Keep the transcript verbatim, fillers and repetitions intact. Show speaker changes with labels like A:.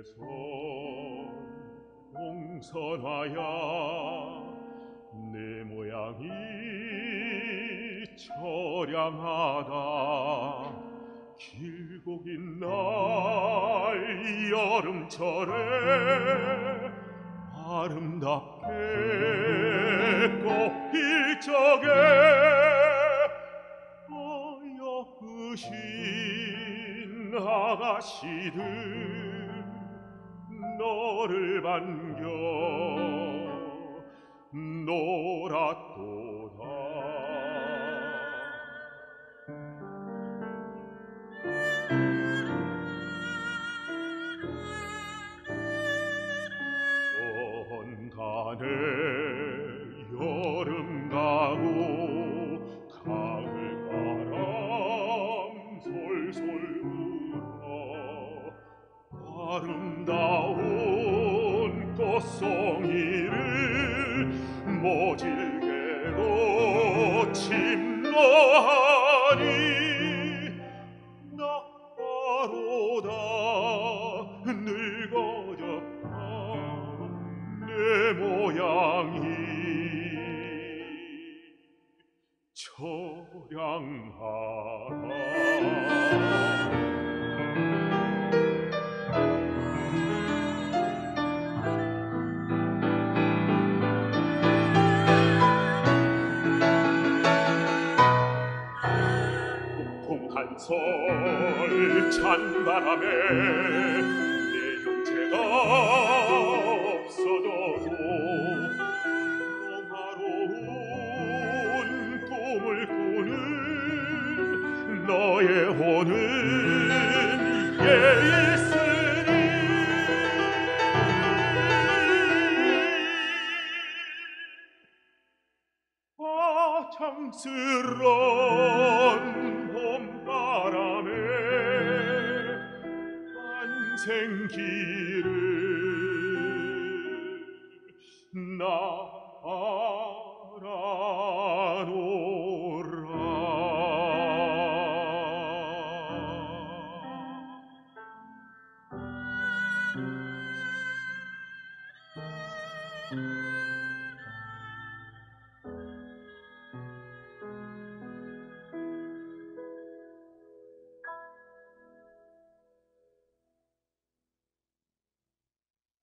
A: 손 공선화야 내 모양이 처량하다 길고 긴 날 여름철에 아름답게 꽃필 적에 어여으신 아가씨들 너를 반겨 놀았도다. 연간에 여름 가고 가을 바람 솔솔 불어 아름다운 꽃송이를 모질게도 침노하니 나로다 늙어졌다 내 모양이 처량하다. 한솔 찬바람에 내 형체가 없어져도 평화로운 꿈을 꾸는 너의 혼은 이게 있으니 아참스런 봄바람에 환생길을 날아노라.